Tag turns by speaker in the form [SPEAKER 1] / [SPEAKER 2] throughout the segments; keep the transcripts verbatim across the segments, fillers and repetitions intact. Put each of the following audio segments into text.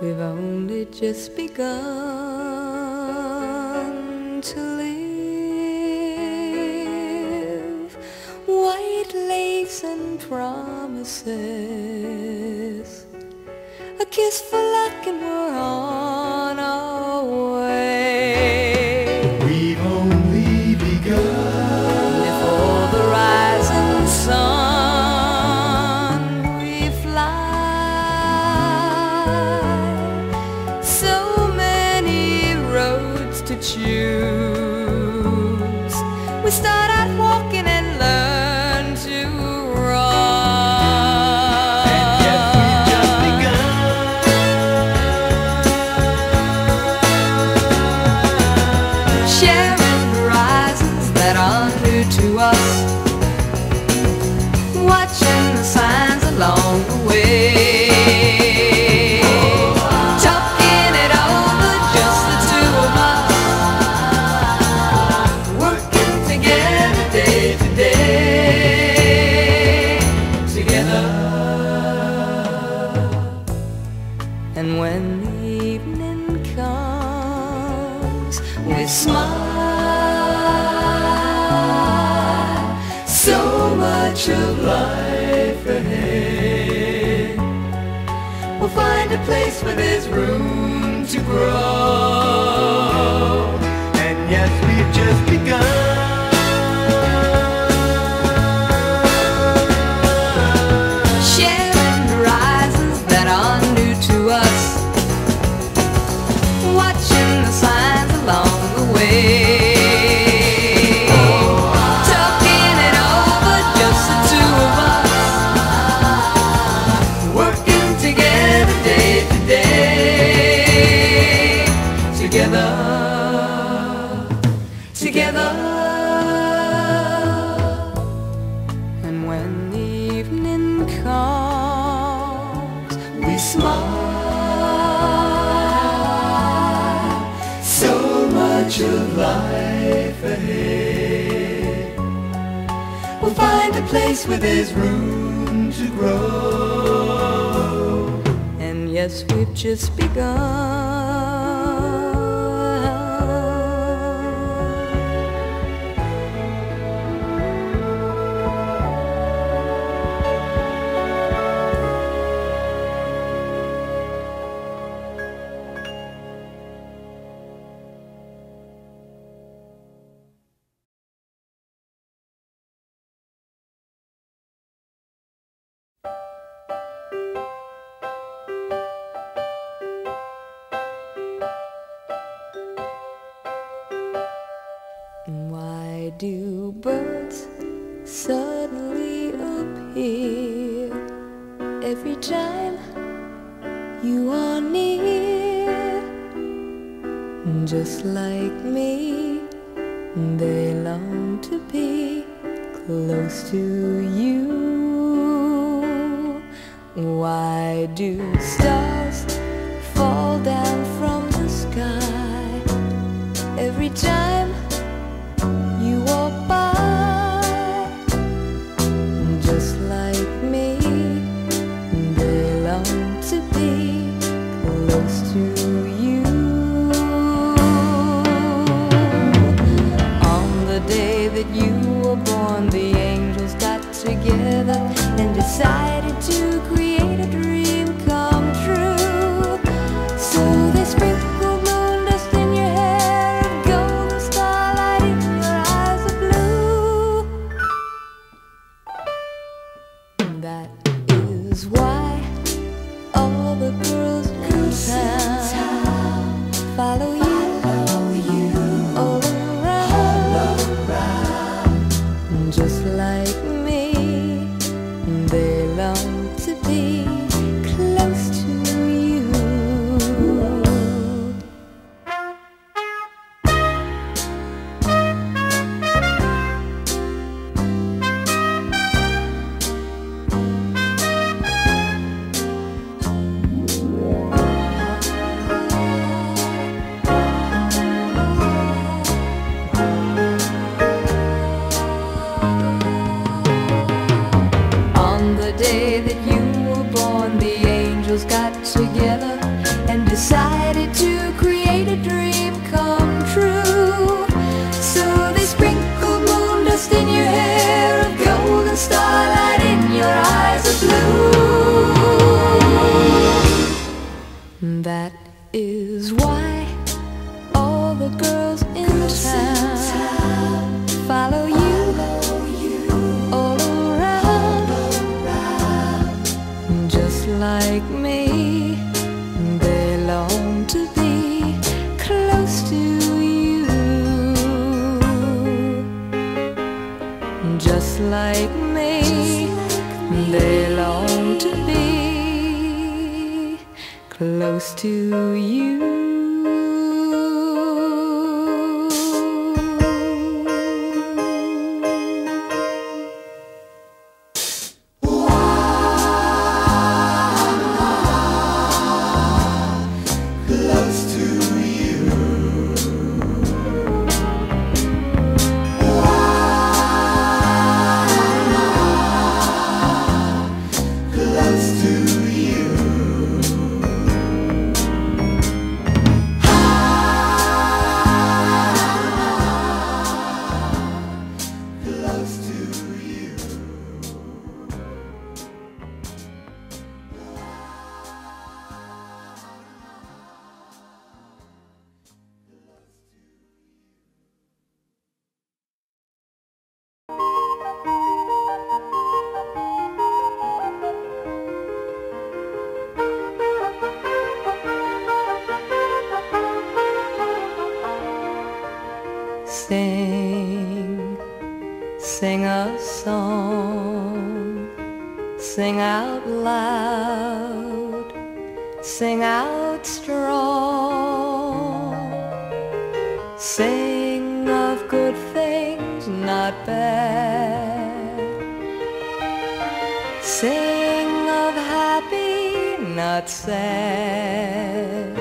[SPEAKER 1] we've only just begun to live. White lace and promises, a kiss for luck and we're on our way.
[SPEAKER 2] We've only begun.
[SPEAKER 1] Before the rising sun we fly. So many roads to choose. We start out walking and learn to run.
[SPEAKER 2] And yet we've just begun.
[SPEAKER 1] Sharing horizons that are new to us, watching the signs along the way, talking it over, just the two of us, working together day to day, together. And when the evening comes, we smile. So much of life ahead. We'll find a place where there's room to grow.
[SPEAKER 2] And yes, we've just begun.
[SPEAKER 1] Sharing horizons that are new to us, watching the signs along the way, talking it over, just the two of us, working together day to day, together, together. And when the evening comes, we smile. So much of life ahead. We'll find a place where there's room to grow. And yes, we've just begun. Why do birds suddenly appear every time you are near? Just like me, they long to be close to you. Why do stars fall down from the sky every time you walk by? Just like me, they long to be close to you. On the day that you were born, the angels got together and decided to create a dream come true. So they sprinkled moon dust in your hair and golden starlight in your eyes of blue. That is why all the girls in town follow you, all around. Just like me, they like me, they long to be close to you. Just like me, they long to be close to you. Sing, sing a song, sing out loud, sing out strong. Sing of good things, not bad. Sing of happy, not sad.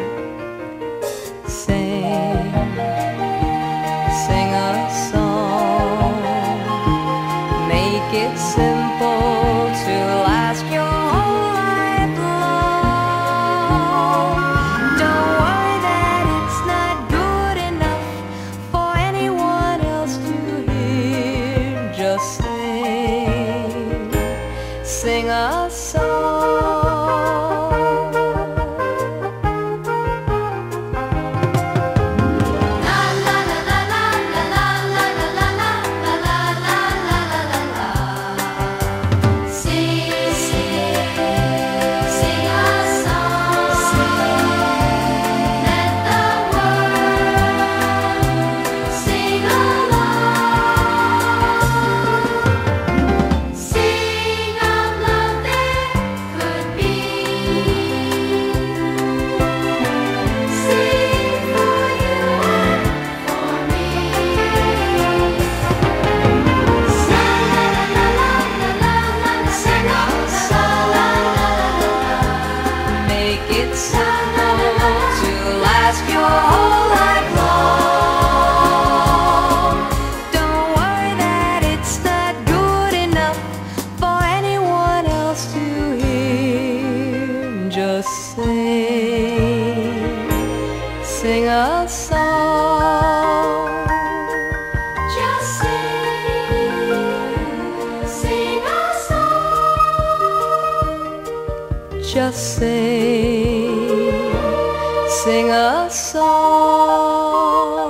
[SPEAKER 1] Sing, sing a song, make it simple to last your whole life long. Don't worry that it's not good enough for anyone else to hear. Just sing, sing a song. Just sing, sing a song. Just sing, sing a song. Just sing, sing a song.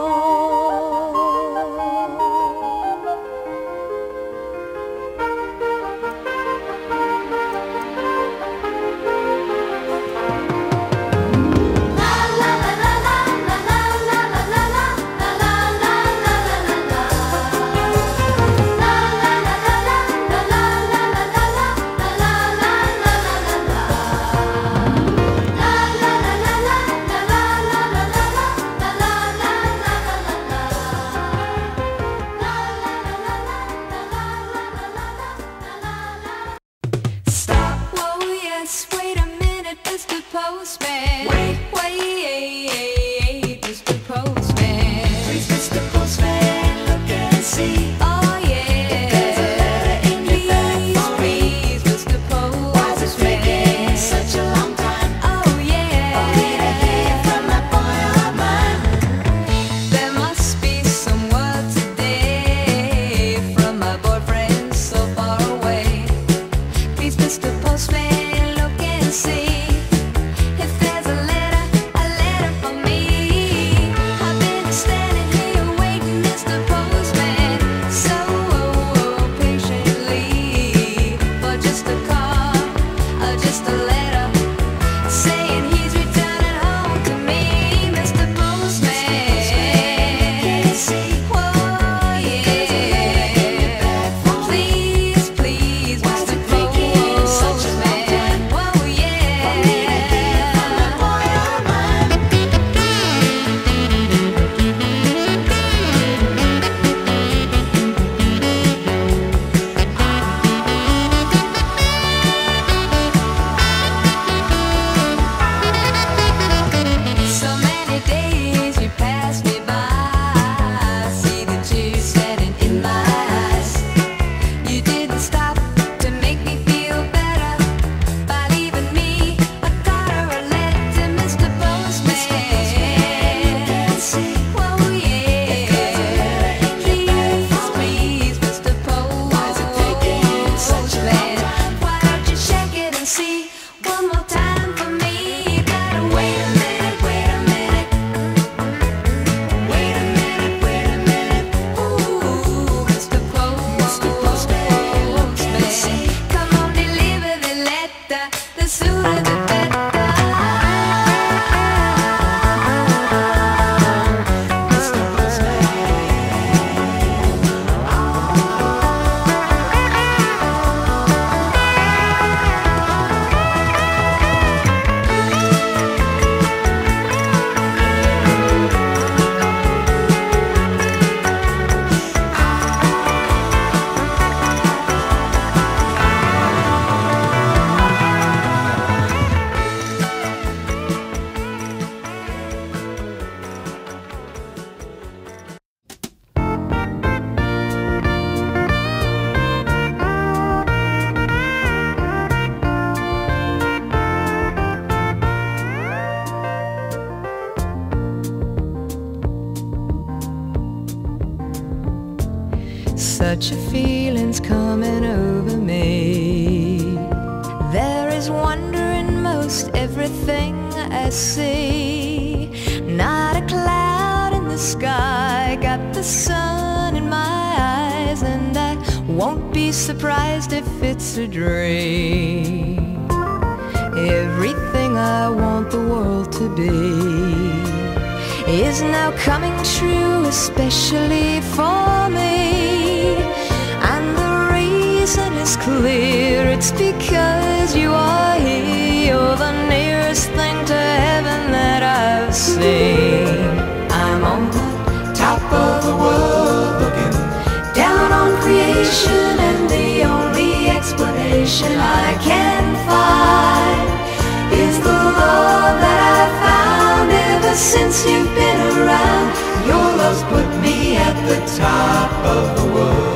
[SPEAKER 1] such a feeling's coming over me. There is wonder in most everything I see. Not a cloud in the sky, got the sun in my eyes, and I won't be surprised if it's a dream. Everything I want the world to be is now coming true, especially for me. And the reason is clear, it's because you are here. You're the nearest thing to heaven that I've seen. I'm on the top of the world, looking down on creation, and the only explanation I can find is the love that I've found ever since you've been around. Your love's put me at the top of the world.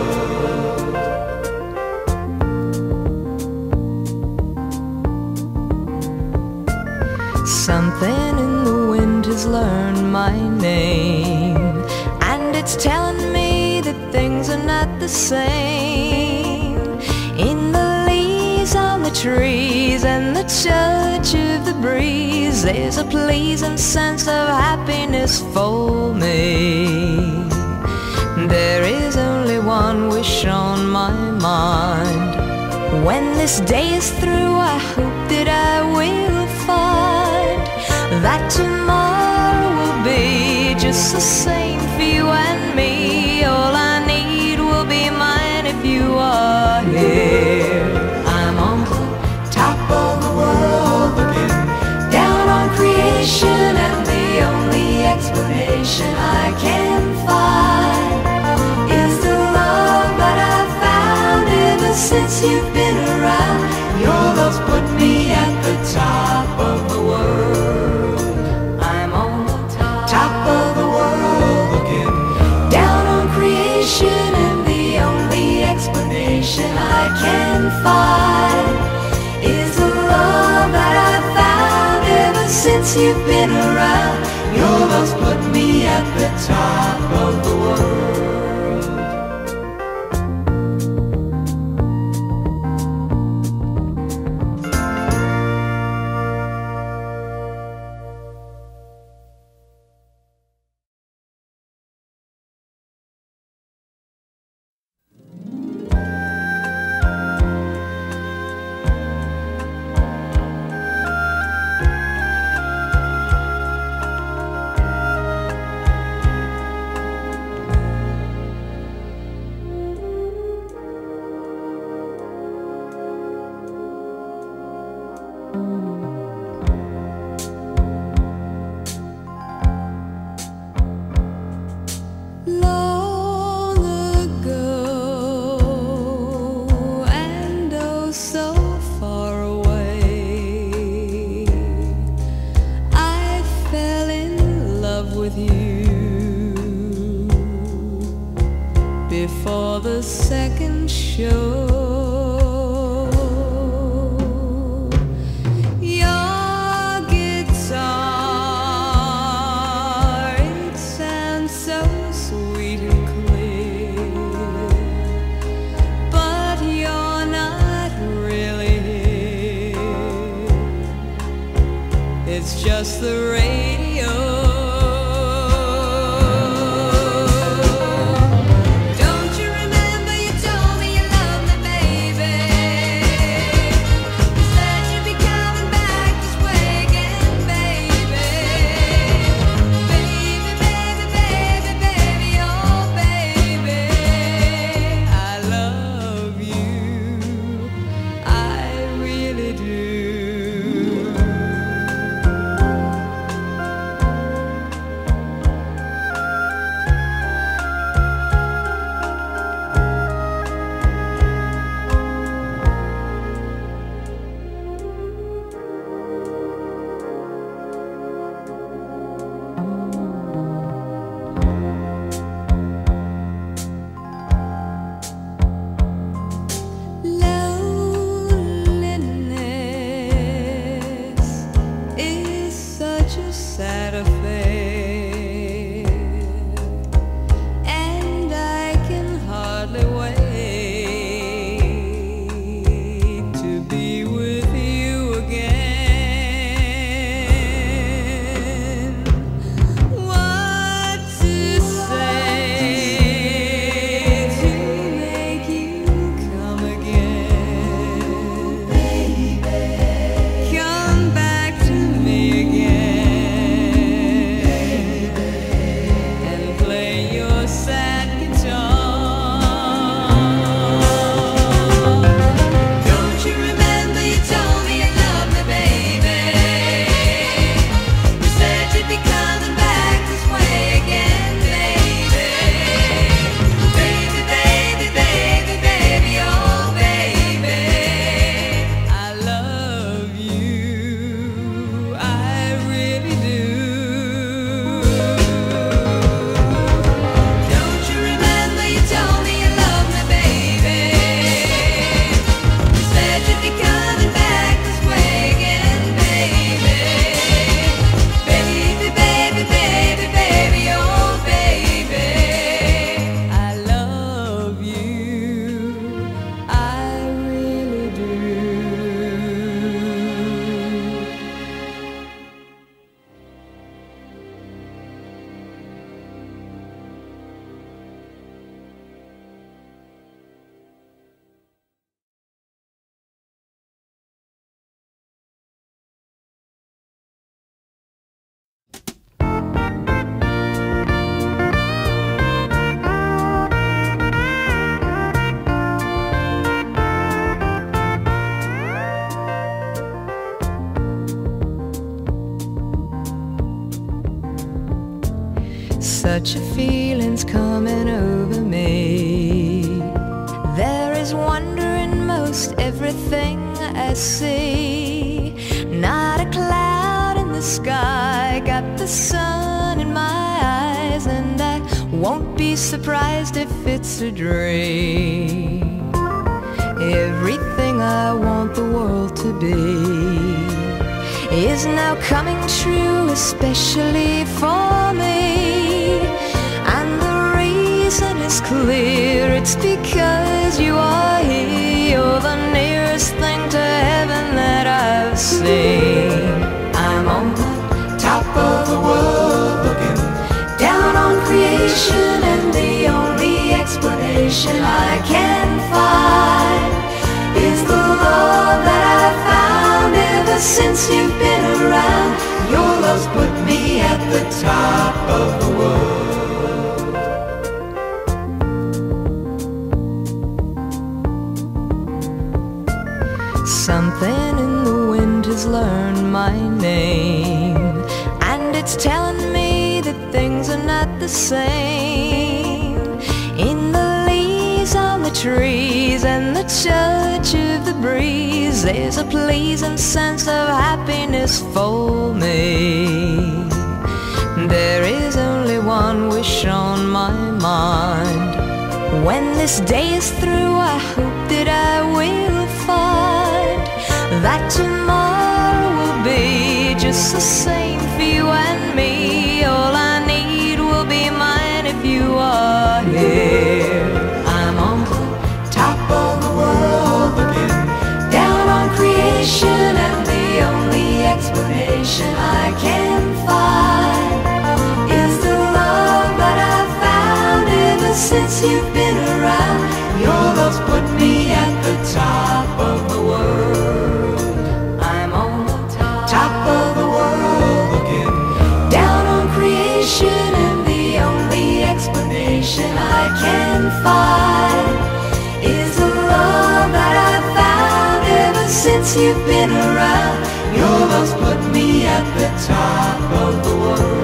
[SPEAKER 1] Something in the wind has learned my name, and it's telling me that things are not the same. In the leaves on the trees and the touch of the breeze, there's a pleasing sense of happiness for me. There is only one wish on my mind. When this day is through, I hope that I will find that tomorrow will be just the same for you and me. All I need will be mine if you are here. I'm on the top of the world, looking down on creation, and the only explanation I can find is the love that I've found ever since you've been around. Your love's put me at the top of the world. I'm on the top of the world, looking down on creation, and the only explanation I can find is the love that I've found ever since you've been around. Your love's put me at the top of the world. Before the second show, your guitar, it sounds so sweet and clear, but you're not really here. It's just the radio. Don't you remember you told me you loved me, baby? such a feeling's coming over me. There is wonder in most everything I see. Not a cloud in the sky, got the sun in my eyes, and I won't be surprised if it's a dream. Everything I want the world to be is now coming true, especially for me. And the reason is clear, it's because you are here. You're the nearest thing to heaven that I've seen. I'm on the top of the world, looking down on creation, and the only explanation I can find is the love that I found ever since you've been around. Your love's put me at the top of the world. Something in the wind has learned my name, and it's telling me that things are not the same. In the leaves on the trees and the touch of the breeze, there's a pleasing sense of happiness for me. There is only one wish on my mind. When this day is through, I hope that I will find that tomorrow will be just the same for you and me. All I need will be mine if you are here. I'm on the top of the world, looking down on creation, and the only explanation I can find is the love that I've found ever since you've been around. Your love's put me at the top of the world. I'm on the top of the world, looking down on creation, and the only explanation I can find is the love that I've found ever since you've been around. Your love's put me at the top of the world.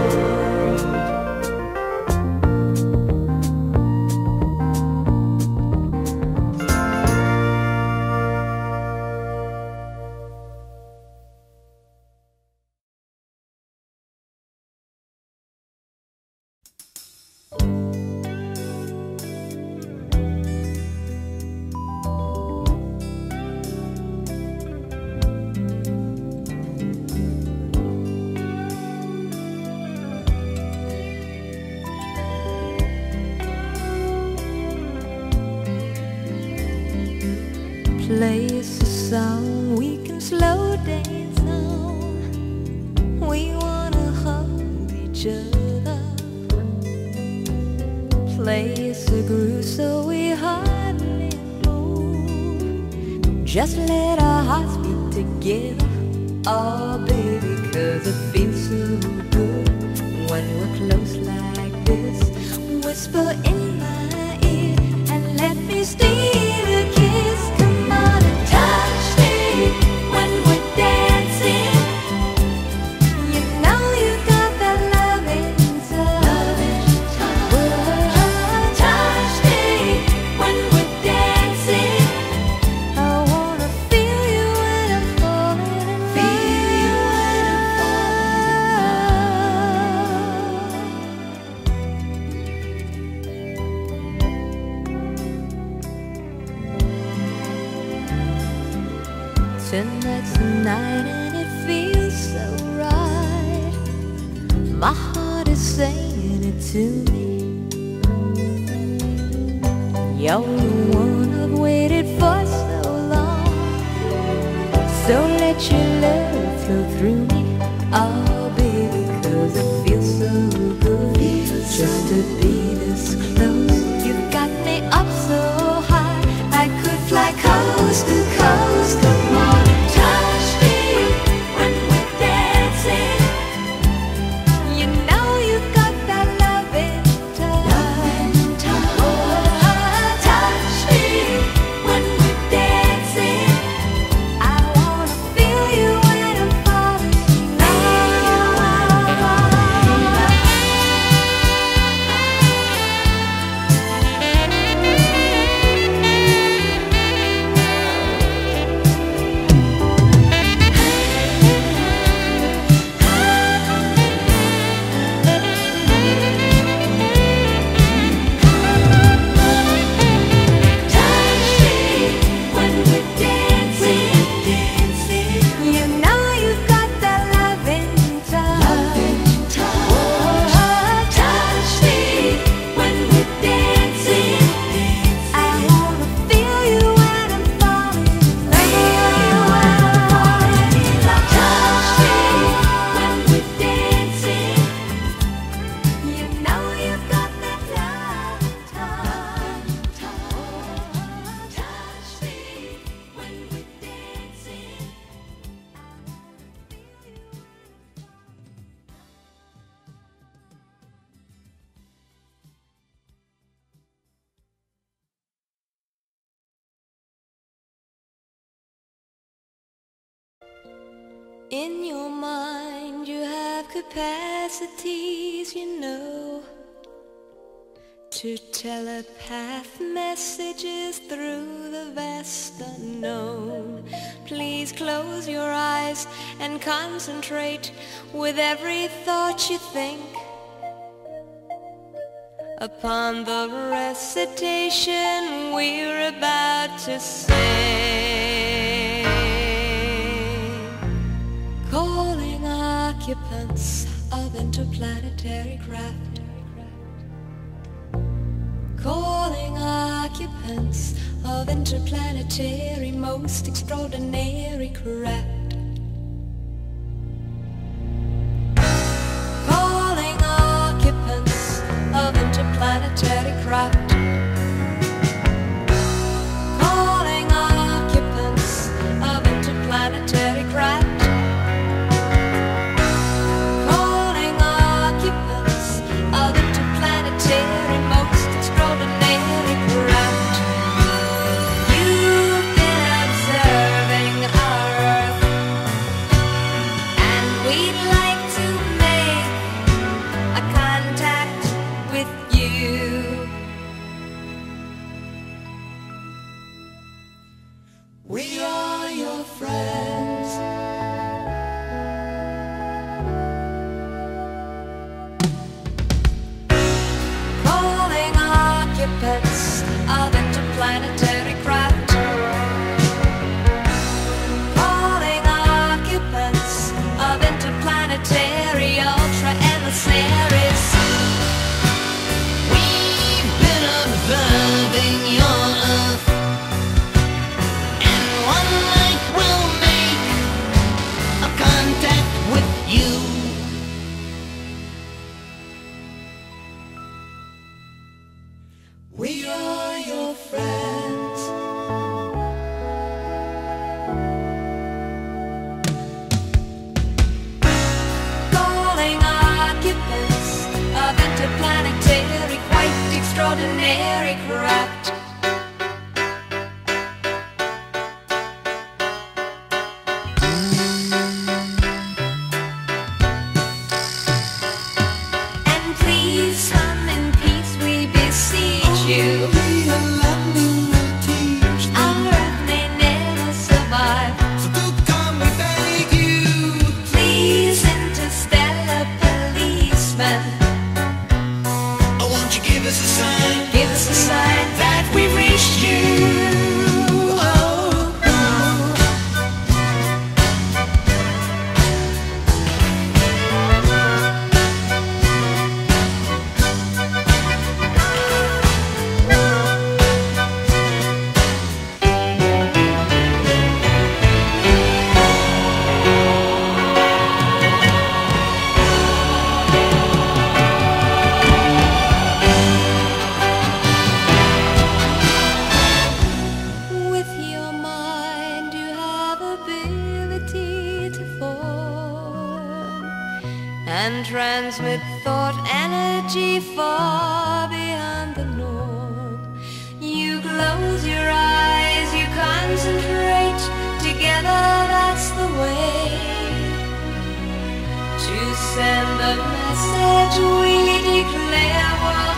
[SPEAKER 1] Play us a song we can slow dance on. We wanna hold each other. Play us a groove so we hardly move. Just let our hearts beat together. Oh baby, 'cause it feels so good when we're close like this. Whisper in my ear and let me steal a kiss. Come on and touch me when we're dancing. You know you got that loving touch. Oh, touch me when we're dancing. I wanna feel you when I'm falling in love. Feel you when I'm Tonight's the night and it feels so right. My heart is saying it to me. You're the one I've waited for so long. So let your love flow through me. Oh baby, 'cause it feels so good just to be this close. You've got me up so high, I could fly coast to coast. Come on and touch me when we're dancing. You know you've got that loving touch. Oh, touch me when we're dancing. I wanna feel you when I'm falling in love. In your mind you have capacities, you know, to telepath messages through the vast unknown. Please close your eyes and concentrate with every thought you think upon the recitation we're about to sing. Calling occupants of interplanetary craft, calling occupants of interplanetary most extraordinary craft, calling occupants of interplanetary craft, calling occupants of interplanetary craft, calling occupants of interplanetary most extraordinary craft. You've been observing our Earth, and we'd like to make a contact with you. We are your friends. Calling occupants of interplanetary craft, calling occupants of interplanetary ultra emissaries.
[SPEAKER 3] We've been observing your Earth, and one night we'll make a contact with you.
[SPEAKER 1] We are your friends. Calling occupants of interplanetary, quite extraordinary craft. And please come in peace, we beseech you. Our Earth may never survive.
[SPEAKER 2] So do come, we beg you.
[SPEAKER 1] Please, interstellar policeman,
[SPEAKER 2] Oh, won't you give us a sign
[SPEAKER 1] give us a sign
[SPEAKER 2] that we've reached you? Oh, oh.
[SPEAKER 1] With your mind you have ability to form and transmit thought energy far beyond the norm. You close your eyes, you concentrate, together that's the way to send the message we declare.